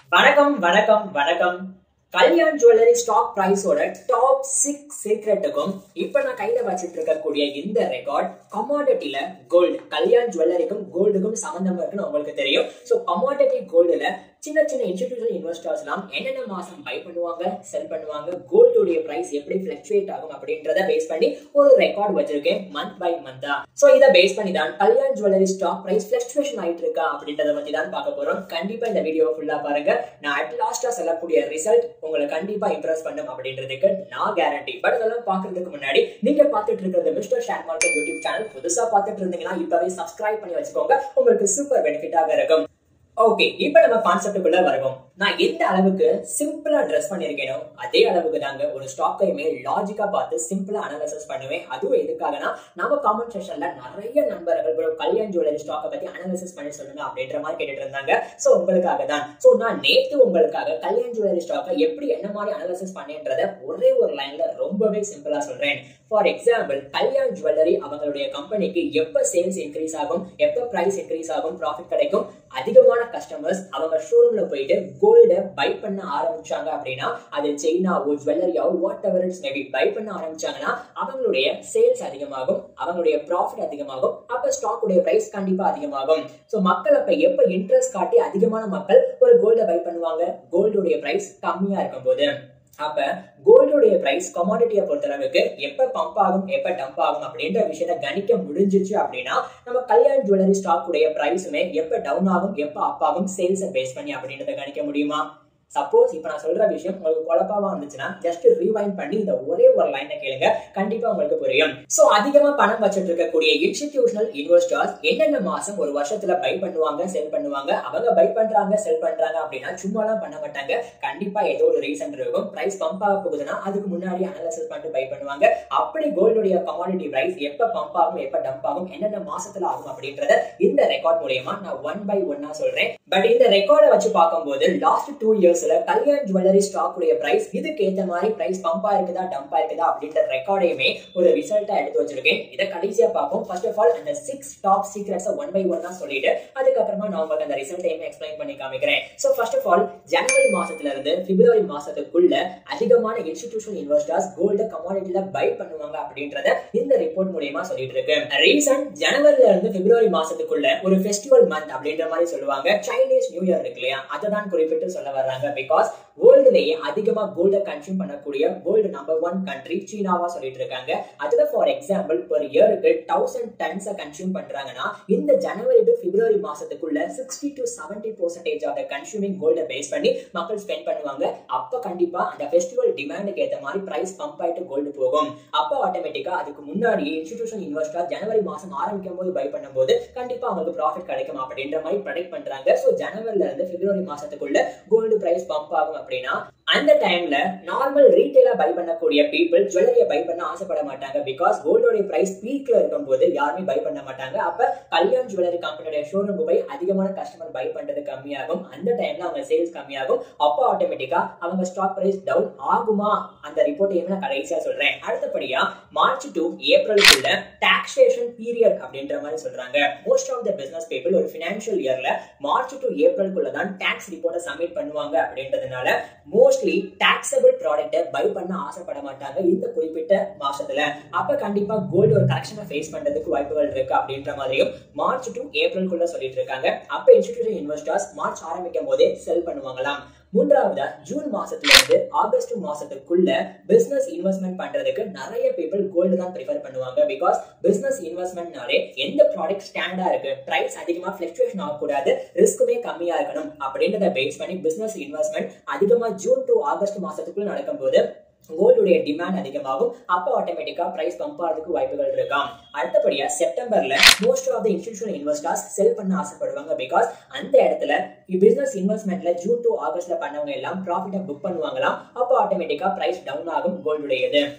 வணக்கம். Kalyan Jewellers Stock Price ஓட top 6 சீக்ரெட்டுக்கும் இப்ப நான் கையில வச்சிட்டு இருக்கக்கூடிய இந்த ரெக்கார்ட் commodityல gold Kalyan Jewelleryக்கும் goldக்கும் சம்பந்தம் இருக்குன்னு உங்களுக்கு தெரியும். So commodity goldல சின்ன institutional investors எல்லாம் என்னென்ன மாசம் பை பண்ணுவாங்க, செல் பண்ணுவாங்க, கோல்ட் உடைய பிரைஸ் எப்படி ஃப்ளக்சுவேட் ஆகும் அப்படின்றத பேஸ் பண்ணி ஒரு ரெக்கார்ட் வச்சிருக்கேன் மந்த் பை மந்தா. சோ இத பேஸ் பண்ணி தான் Kalyan Jewellers Stock Price fluctuation ஆயிட்டு இருக்கா அப்படின்றத பத்தி தான் பார்க்க போறோம். கண்டிப்பா இந்த வீடியோ ஃபுல்லா பாருங்க. நான் அட் லாஸ்டா சொல்லக்கூடிய ரிசல்ட் உங்களை கண்டிப்பா இம்ப்ரெஸ் பண்ணும் அப்படின்றதுக்கு நான் கேரண்டி. பட் அதெல்லாம் பாக்குறதுக்கு முன்னாடி நீங்க பார்த்துட்டு இருக்கிறது Mr.Share மார்க்கெட் யூடியூப் சேனல். புதுசா பார்த்துட்டு இருந்தீங்கன்னா இப்பவே சப்ஸ்கிரைப் பண்ணி வச்சுக்கோங்க. உங்களுக்கு சூப்பர் பெனிஃபிட்டாக இருக்கும். ஓகே, இப்ப நம்ம கான்செப்டுக்குள்ள வருவோம். நான் எந்த அளவுக்கு சிம்பிளா ட்ரெஸ் பண்ணிருக்கேனோ அதே அளவுக்கு தாங்க ஒரு ஸ்டாக்கையுமே லாஜிக்கா பார்த்து சிம்பிளா அனாலிசிஸ் பண்ணுவேன். அதுவும் எதுக்காகனா நம்ம காமெண்ட் செக்ஷன்ல நிறைய நண்பர்கள் ப்ரோ Kalyan Jewellers ஸ்டாக்கை பத்தி அனாலிசிஸ் பண்ணி சொல்லுங்க அப்படின்ற மாதிரி கேட்டுட்டு இருந்தாங்க. சோ உங்களுக்காக தான். சோ நான் நேத்து உங்களுக்காக Kalyan Jewellers ஸ்டாக்கை எப்படி என்ன மாதிரி அனாலிசிஸ் பண்ணேன்றத ஒரே ஒரு லைன்ல ரொம்பவே சிம்பிளா சொல்றேன். ஃபார் எக்ஸாம்பிள், Kalyan Jewellery அவங்களுடைய கம்பெனிக்கு எப்ப சேல்ஸ் இன்க்ரீஸ் ஆகும், எப்ப பிரைஸ் இன்க்ரீஸ் ஆகும், ப்ராஃபிட் கிடைக்கும், அதிகமான கஸ்டமர்ஸ் அவங்க ஷோரூம்ல போயிட்டு கோல்ட பை பண்ண ஆரம்பிச்சாங்க அப்படின்னா, அது செயினாவோ ஜுவல்லரியாவோ whatever it's maybe buy பண்ண ஆரம்பிச்சாங்கன்னா அவங்களுடைய சேல்ஸ் அதிகமாகும், அவங்களுடைய ப்ராஃபிட் அதிகமாகும், அப்ப ஸ்டாக் உடைய பிரைஸ் கண்டிப்பா அதிகமாகும். சோ மக்கள் அப்ப எப்ப இன்ட்ரெஸ்ட் காட்டி அதிகமான மக்கள் ஒரு கோல்ட பை பண்ணுவாங்க, கோல்டுடைய பிரைஸ் கம்மியா இருக்கும் போது. அப்ப கோல்டுடைய பிரைஸ் கமாடிட்டியை பொறுத்தளவுக்கு எப்ப பம்ப் ஆகும், எப்ப டம்ப் ஆகும் அப்படின்ற விஷயத்த கணிக்க முடிஞ்சிச்சு அப்படின்னா நம்ம Kalyan Jewellers ஸ்டாக் உடைய பிரைஸுமே எப்ப டவுன் ஆகும், எப்ப அப் ஆகும் சேல்ஸை பேஸ் பண்ணி அப்படின்றத கணிக்க முடியுமா? சப்போஸ் இப்ப நான் சொல்ற விஷயம் உங்களுக்கு குழப்பமா இருந்துச்சுன்னா ஜஸ்ட் ரீவைண்ட் பண்ணி இந்த ஒரே ஒரு லைனை கேளுங்க, கண்டிப்பா உங்களுக்கு புரியும். சோ அதிகமா பணம் வச்சிட்டு இருக்கக்கூடிய இன்ஸ்டிடியூஷனல் இன்வெஸ்டர்ஸ் என்னென்ன மாசம் ஒரு வருஷத்துல பை பண்ணுவாங்க, செல் பண்ணுவாங்க. அவங்க பை பண்றாங்க, செல் பண்றாங்க அப்படின்னா சும்மாலாம் பண்ண மாட்டாங்க. கண்டிப்பா ஏதோ ஒரு ரீசன் இருக்கும். பிரைஸ் பம்ப் ஆக போகுதுன்னா அதுக்கு முன்னாடி அனாலிசிஸ் பண்ணிட்டு பை பண்ணுவாங்க. அப்படி கோல்டுடைய கமாடிட்டி பிரைஸ் எப்ப பம்ப் ஆகும், எப்ப டம்ப் ஆகும், என்னென்ன மாசத்துல ஆகும் அப்படின்றத இந்த ரெக்கார்ட் மூலமா நான் ஒன் பை ஒன்னா சொல்றேன். பட் இந்த ரெக்கார்டை வச்சு பார்க்கும்போது last 2 years Kalyan Jewellers stock உடைய பிரைஸ் இதுக்கு ஏத்த மாதிரி பிரைஸ் பம்பா இருக்குதா, டம்பா இருக்குதா அப்படின்ற ரெக்கார்டையுமே ஒரு ரிசல்ட்டா எடுத்து வச்சிருக்கேன். இதை கடைசியா பார்ப்போம். ஃபர்ஸ்ட் ஆஃப் ஆல் அந்த 6 டாப் சீக்ரெட்ஸ் ஒன் பை ஒன்னா சொல்லிட்டு அதுக்கப்புறமா நான் உங்களுக்கு அந்த ரிசல்ட்டையுமே எக்ஸ்பிளைன் பண்ணி காமிக்கிறேன். சோ ஃபர்ஸ்ட் ஆஃப் ஆல் ஜனவரி மாசத்துல இருந்து பிப்ரவரி மாசத்துக்குள்ள அதிகமான இன்ஸ்டிடியூஷனல் இன்வெஸ்டர்ஸ் கோல்ட கமாடிட்டில பை பண்ணுவாங்க அப்படின்றத இந்த ரிப்போர்ட் மூலமா சொல்லிட்டு இருக்கு. ரீசன் ஜனவரில இருந்து பிப்ரவரி மாசத்துக்குள்ள ஒரு ஃபெஸ்டிவல் மந்த் அப்படின்ற மாதிரி சொல்லுவாங்க. சைனீஸ் நியூ இயர் இருக்கு இல்லையா, அதை தான் குறிப்பிட்டு சொல்ல வர்றாங்க. பிகாஸ் வேர்ல்டுலயே அதிகமா கோல்ட கன்சியூம் பண்ணக்கூடிய வேர்ல்டு நம்பர் 1 கண்ட்ரி சீனாவா சொல்லிட்டு இருக்காங்க. அதுல ஃபார் எக்ஸாம்பிள் ஒரு இயருக்கு 1000 டன்ஸ் கன்சியூம் பண்றாங்கன்னா இந்த ஜனவரி டு பிப்ரவரி மாசத்துக்குள்ள 60 to 70% ஆஃப் த கன்சியூமிங் கோல்ட பேஸ் பண்ணி மக்கள் ஸ்பெண்ட் பண்ணுவாங்க. அப்ப கண்டிப்பா அந்த ஃபெஸ்டிவல் டிமாண்டுக்கு ஏத்த மாதிரி பிரைஸ் பம்ப் ஆயிட்டு கோல்டு போகும். அப்ப ஆட்டோமேட்டிக்கா அதுக்கு முன்னாடி இன்ஸ்டிடியூஷனல் இன்வெஸ்டர் ஜனவரி மாசம் ஆரம்பிக்கும் போது பை பண்ணும்போது கண்டிப்பா அவங்களுக்கு ப்ராஃபிட் கிடைக்கும் அப்படின்ற மாதிரி ப்ரெடிக்ட் பண்றாங்க. சோ ஜனவரில இருந்து பிப்ரவரி மாசத்துக்குள்ள கோல்டு பிரைஸ் பம்ப் ஆகும் அப்படின்னா அந்த டைம்ல நார்மல் ரீட்டைலா பை பண்ணக்கூடிய பீப்புள் ஜுவல்லரியை பை பண்ண ஆசைப்பட மாட்டாங்க. பிகாஸ் கோல்டோட பிரைஸ் பீக்ல இருக்கும் போது யாருமே பை பண்ண மாட்டாங்க. அப்ப Kalyan Jewellers கம்பெனியோட ஷோரூம் போய் அதிகமான கஸ்டமர் பை பண்றது கம்மியாகும். அந்த டைம்ல அவங்க சேல்ஸ் கம்மியாகும். அப்ப ஆட்டோமேட்டிக்கா அவங்க ஸ்டாக் பிரைஸ் டவுன் ஆகுமா? அந்த ரிப்போர்ட்டையும் நான் கடைசியா சொல்றேன். அடுத்தபடியா மார்ச் டு ஏப்ரலுக்குள்ள டாக்ஸேஷன் பீரியட் அப்படின்ற மாதிரி சொல்றாங்க. Most of the business people ஒரு பினான்சியல் இயர்ல மார்ச் டு ஏப்ரலுக்குள்ள தான் டாக்ஸ் ரிப்போர்ட்டை சப்மிட் பண்ணுவாங்க அப்படின்றதுனால மோஸ்ட்லி டாக்ஸபிள் ப்ராடக்ட்டை பை பண்ண ஆசைப்பட மாட்டாங்க இந்த குறிப்பிட்ட மாசத்துல. அப்ப கண்டிப்பா கோல்டு ஒரு கரெக்ஷனை ஃபேஸ் பண்றதுக்கு வாய்ப்புகள் இருக்கு அப்படின்ற மாதிரியும் மார்ச் டு ஏப்ரலுக்குள்ள சொல்லிட்டு இருக்காங்க. அப்ப இன்ஸ்டிடியூஷனல் இன்வெஸ்டர்ஸ் மார்ச் ஆரம்பிக்கும் போதே செல் பண்ணுவாங்களாம். மூன்றாவதா ஜூன் மாசத்துல இருந்து ஆகஸ்ட் மாசத்துக்குள்ள பிசினஸ் இன்வெஸ்ட்மெண்ட் பண்றதுக்கு நிறைய பீப்புள் கோல்டு தான் ப்ரிஃபர் பண்ணுவாங்க. பிகாஸ் பிசினஸ் இன்வெஸ்ட்மெண்ட்னாலே எந்த ப்ராடக்ட் ஸ்டாண்டா இருக்கு, பிரைஸ் அதிகமா பிளக்சுவேஷன் ஆகக்கூடாது, ரிஸ்க்குமே கம்மியா இருக்கணும் அப்படின்றத பேஸ் பண்ணி பிசினஸ் இன்வெஸ்ட்மெண்ட் அதிகமா ஜூன் டு ஆகஸ்ட் மாசத்துக்குள்ள நடக்கும் போது கோல்டுடைய டிமாண்ட் அதிகமாகும். அப்ப ஆட்டோமேட்டிக்கா பிரைஸ் பம்ப் ஆகிறதுக்கு வாய்ப்புகள் இருக்காம். அடுத்தபடியா செப்டம்பர்ல most of the institutional investors sell பண்ண ஆசைப்படுவாங்க. பிகாஸ் அந்த இடத்துல பிசினஸ் இன்வெஸ்ட்மெண்ட்ல ஜூன் டு ஆகஸ்ட்ல பண்ணவங்க எல்லாம் ப்ராஃபிட்டை புக் பண்ணுவாங்களாம். அப்ப ஆட்டோமேட்டிக்கா பிரைஸ் டவுன் ஆகும் கோல்டுடையது.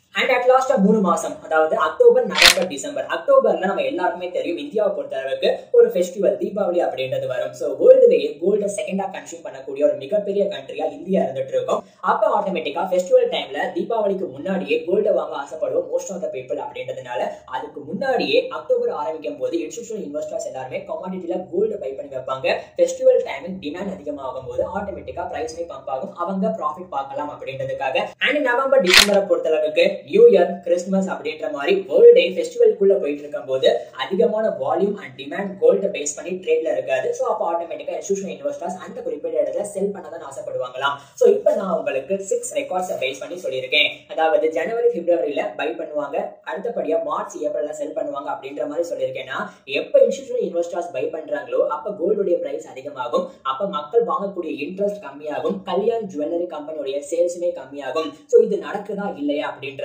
அண்ட் அட் லாஸ்ட் 3 மாசம், அதாவது அக்டோபர், நவம்பர், டிசம்பர். அக்டோபர்ல நம்ம எல்லாருக்குமே தெரியும் இந்தியாவை பொறுத்த அளவுக்கு ஒரு ஃபெஸ்டிவல் தீபாவளி அப்படின்றது வரும். ஸோ வேர்ல்டுலேயே கோல்ட செகண்டா கன்சியூம் பண்ணக்கூடிய ஒரு மிகப்பெரிய கண்ட்ரியா இந்தியா இருந்துட்டு இருக்கும். அப்ப ஆட்டோமேட்டிக்கா ஃபெஸ்டிவல் டைம்ல தீபாவளிக்கு முன்னாடியே கோல்ட வாங்க ஆசைப்படுவோம் மோஸ்ட் ஆஃப் த பீப்புள் அப்படின்றதுனால அதுக்கு முன்னாடியே அக்டோபர் ஆரம்பிக்கும் போது இன்ஸ்டிடியூஷனல் இன்வெஸ்டர்ஸ் எல்லாருமே கமாடிட்டில கோல்டு பை பண்ணி வைப்பாங்க. ஃபெஸ்டிவல் டைமில் டிமாண்ட் அதிகமாகும் போது ஆட்டோமேட்டிக்கா பிரைஸ்மே பம்ப் ஆகும், அவங்க ப்ராஃபிட் பார்க்கலாம் அப்படின்றதுக்காக. அண்ட் நவம்பர், டிசம்பரை பொறுத்த அளவுக்கு நியூ இயர், கிறிஸ்துமஸ் அப்படின்ற மாதிரி வேர்ல்டே ஃபெஸ்டிவல்குள்ள போயிட்டு இருக்கும் போது அதிகமான வால்யூம் அண்ட் டிமாண்ட் கோல்ட பேஸ் பண்ணி ட்ரேட்ல இருக்காது. சோ அப்ப ஆட்டோமேட்டிக்கா இன்ஸ்டிடியூஷனல் இன்வெஸ்டர்ஸ் அந்த குறிப்பிட்ட இடத்துல செல் பண்ணதான் ஆசைப்படுவாங்களாம். சோ இப்போ நான் உங்களுக்கு 6 ரெக்கார்ட்ஸ் பேஸ் பண்ணி சொல்லியிருக்கேன். அதாவது ஜனவரி, பிப்ரவரியில பை பண்ணுவாங்க, அடுத்தபடியா மார்ச், ஏப்ரல்ல செல் பண்ணுவாங்க அப்படின்ற மாதிரி சொல்லியிருக்கேன்னா, எப்ப இன்ஸ்டிடியூஷனல் இன்வெஸ்டர்ஸ் பை பண்றாங்களோ அப்ப கோல்டுடைய பிரைஸ் அதிகமாகும், அப்ப மக்கள் வாங்கக்கூடிய இன்ட்ரெஸ்ட் கம்மியாகும், கல்யாண் ஜுவல்லரி கம்பெனியோட சேல்ஸுமே கம்மியாகும். சோ இது நடக்குதா இல்லையா அப்படின்றத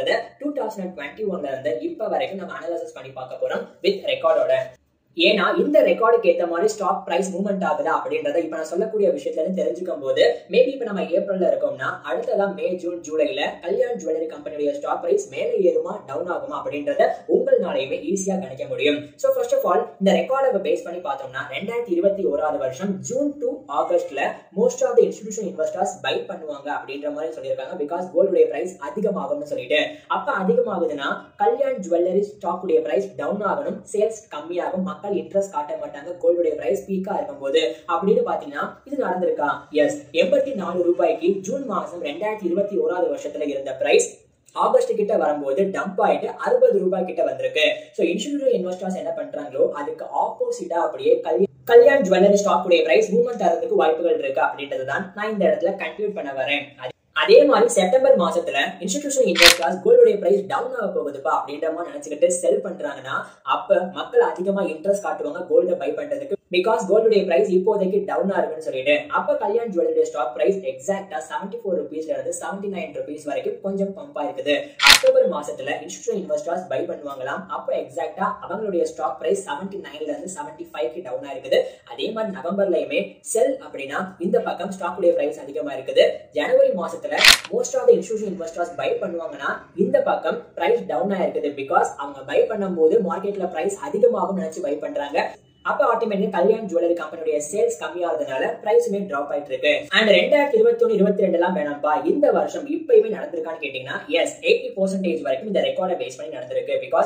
2021ல இருந்து இப்ப வரைக்கும் நம்ம அனலைசிஸ் பண்ணி பார்க்க போறோம் வித் ரெக்கார்டோட. ஏன்னா இந்த ரெக்கார்டுக்கு ஏத்த மாதிரி ஸ்டாக் பிரைஸ் மூவ்மெண்ட் ஆகுதா அப்படின்றத இப்ப நான் சொல்லக்கூடிய விஷயத்துல இருந்து தெரிஞ்சுக்கும் போது, மேபி இப்ப நம்ம ஏப்ரல்ல இருக்கோம்னா அடுத்ததா மே, ஜூன், ஜூலைல கல்யாண் ஜுவல்லரி கம்பெனியோட ஸ்டாக் பிரைஸ் மேல ஏறுமா டவுன் ஆகுமா அப்படின்றத உங்களாலேயுமே ஈஸியா கணிக்க முடியும். சோ ஃபர்ஸ்ட் ஆஃப் ஆல் இந்த ரெக்கார்டை பேஸ் பண்ணி பார்த்தோம்னா 2021 வருஷம் ஜூன் டு ஆகஸ்ட்ல most of the institutional investors buy பண்ணுவாங்க அப்படின்ற மாதிரி சொல்லியிருக்காங்க. பிகாஸ் கோல்டுடைய பிரைஸ் அதிகமாகும்னு சொல்லிட்டு, அப்ப அதிகமாகுதுன்னா கல்யாண் ஜுவல்லரி ஸ்டாக் உடைய பிரைஸ் டவுன் ஆகணும், சேல்ஸ் கம்மியாகும், இன்ட்ரெஸ்ட் காட்ட மாட்டாங்க கோல்டுடைய பிரைஸ் பீக்கா இருக்கும்போது அப்படின்னு பாத்தீங்கன்னா இது நடந்திருக்கா? எஸ். 84 ரூபாய்க்கு ஜூன் மாசம் 2021 வருஷத்துல இருந்த பிரைஸ் ஆகஸ்ட் கிட்ட வரும்போது டம்ப் ஆயிட்டு 60 ரூபாய் கிட்ட வந்திருக்கு. சோ இன்ஸ்டிடியூஷனல் இன்வெஸ்டர்ஸ் என்ன பண்றாங்களோ அதுக்கு ஆப்போசிட்டா அப்படியே கல்யாண் ஜுவல்லரி ஸ்டாக் உடைய பிரைஸ் மூவ்மெண்ட் ஆகிறதுக்கு வாய்ப்புகள் இருக்கு அப்படின்றது தான் நான் இந்த இடத்துல கன்க்ளூட் பண்ண வரேன். அதே மாதிரி செப்டம்பர் மாசத்துல இன்ஸ்டிடியூஷனல் இன்வெஸ்டர்ஸ் கோல்டுடைய பிரைஸ் டவுன் ஆக போகுதுப்பா அப்படின்ற மாதிரி நினைச்சுக்கிட்டு செல் பண்றாங்கன்னா அப்ப மக்கள் அதிகமா இன்ட்ரெஸ்ட் காட்டுவாங்க கோல்ட பை பண்றதுக்கு. பிகாஸ் கோல்டுடைய பிரைஸ் இப்போதைக்கு டவுன் ஆகுன்னு சொல்லிட்டு அப்ப கல்யாண் ஜுவல்லரி ஸ்டாக் பிரைஸ் எக்ஸாக்டா 74 ரூபீஸ்ல இருந்து 79 ரூபீஸ் வரைக்கும் கொஞ்சம் பம்ப் ஆயிருக்குது. அக்டோபர் மாசத்துல இன்ஸ்டிடியூஷனல் இன்வெஸ்டர்ஸ் பை பண்ணுவாங்களாம். அப்ப எக்ஸாக்டா அவங்களுடைய ஸ்டாக் பிரைஸ் 79ல இருந்து 75க்கு டவுன் ஆயிருக்குது. அதே மாதிரி நவம்பர்லயுமே செல் அப்படின்னா இந்த பக்கம் ஸ்டாக் உடைய பிரைஸ் அதிகமா இருக்குது. ஜனவரி மாசத்துல most of the institutional investors buy பண்ணுவாங்கன்னா இந்த பக்கம் பிரைஸ் டவுன் ஆயிருக்குது. பிகாஸ் அவங்க பை பண்ணும்போது மார்க்கெட்ல பிரைஸ் அதிகமாகும் நினைச்சு பை பண்றாங்க. அப்ப ஆட்டோமேட்டிக்கா கல்யாண் ஜுவல்லரி கம்பெனியோட சேல்ஸ் கம்மியாகிறதுனால பிரைஸுமே டிராப் ஆயிட்டு இருக்கு. அண்ட் 2021, 22 எல்லாம் வேணாம்பா, இந்த வருஷம் இப்பயுமே நடந்திருக்கான்னு கேட்டீங்கன்னா எஸ், 80% வரைக்கும் இந்த ரெக்கார்டை பேஸ் பண்ணி நடந்திருக்கு. பிகாஸ்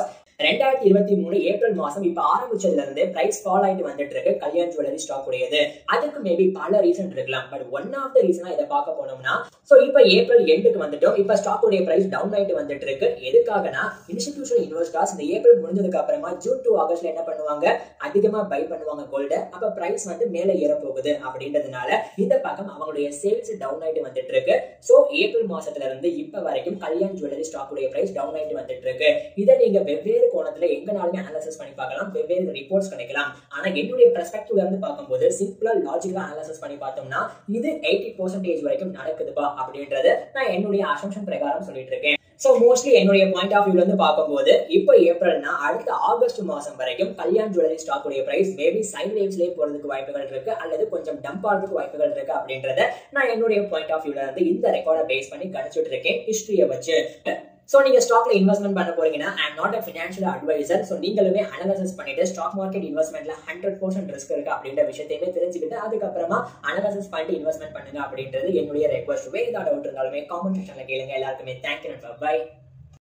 2023 ஏப்ரல் மாசம் இப்ப ஆரம்பிச்சதுல இருந்து பிரைஸ் ஃபால் ஆயிட்டு வந்துட்டு இருக்கு கல்யாண் ஜுவல்லரி ஸ்டாக் உடையது. அதுக்கு மேபி பல ரீசன் இருக்கலாம். பட் ஒன் ஆஃப் த ரீசனா இதை பார்க்க போனோம்னா, சோ இப்ப ஏப்ரல் எண்டுக்கு வந்துட்டோம். இப்ப ஸ்டாக் உடைய பிரைஸ் டவுன் ஆயிட்டு வந்துட்டு இருக்கு. எதுக்காகனா இன்ஸ்டிடியூஷனல் இன்வெஸ்டர்ஸ் இந்த ஏப்ரல் முடிஞ்சதுக்கு அப்புறமா ஜூன் டு ஆகஸ்ட்ல என்ன பண்ணுவாங்க, அதிகமா பை பண்ணுவாங்க கோல்ட. அப்ப பிரைஸ் மேல ஏற போகுது அப்படின்றதுனால இந்த பக்கம் அவங்களுடைய சேல்ஸ் டவுன் ஆயிட்டு வந்துட்டு இருக்கு. சோ ஏப்ரல் மாசத்துல இருந்து இப்ப வரைக்கும் கல்யாண் ஜுவல்லரி ஸ்டாக் உடைய பிரைஸ் டவுன் ஆயிட்டு வந்துட்டு இருக்கு. இதை நீங்க வெவ்வேறு கோணத்துல எங்கனாலுமே அனலைசிஸ் பண்ணி பார்க்கலாம், வெவ்வேறு ரிப்போர்ட்ஸ் கிடைக்கலாம். ஆனா என்னுடைய பெர்ஸ்பெக்டிவ்ல இருந்து பார்க்கும்போது சிம்பிளா லாஜிக்கலா அனலைசிஸ் பண்ணி பார்த்தோம்னா இது 80% வரைக்கும் நடக்குதுப்பா அப்படின்றது நான் என்னுடைய அசம்ஷன் பிரகாரம் சொல்லிட்டு இருக்கேன். சோ மோஸ்ட்லி என்னுடைய பாயிண்ட் ஆஃப் வியூல இருந்து பார்க்கும்போது இப்போ ஏப்ரல்னா அடுத்த ஆகஸ்ட் மாசம் வரைக்கும் கல்யாண் ஜுவல்லரி ஸ்டாக் உடைய பிரைஸ் மேபி சைட் வேவ்ஸ்லயே போறதுக்கு வாய்ப்புகள் இருக்கு, அல்லது கொஞ்சம் டம்ப் ஆகிறதுக்கு வாய்ப்புகள் இருக்கு அப்படின்றத நான் என்னுடைய பாயிண்ட் ஆஃப் வியூல இருந்து இந்த ரெக்கார்டை பேஸ் பண்ணி கணிச்சிட்டு இருக்கேன் ஹிஸ்டரியை வச்சு. சோ நீங்க ஸ்டாக்ல இன்வெஸ்ட்மெண்ட் பண்ண போறீங்கன்னா I am not a financial advisor. So நீங்களுமே அனலைசிஸ் பண்ணிட்டு ஸ்டாக் மார்க்கெட் இன்வெஸ்ட்மெண்ட்ல 100% ரிஸ்க் இருக்கு அப்படின்ற விஷயத்தையுமே தெரிஞ்சுக்கிட்டு அதுக்கப்புறமா அனலைசிஸ் பண்ணிட்டு இன்வெஸ்ட்மெண்ட் பண்ணுங்க அப்படின்றது என்னுடைய ரெக்வஸ்ட். வேற ஏதாவது டவுட் இருந்தாலுமே காமெண்ட் செக்ஷன்ல கேளுங்க. எல்லாருக்குமே தேங்க்யூ. பை.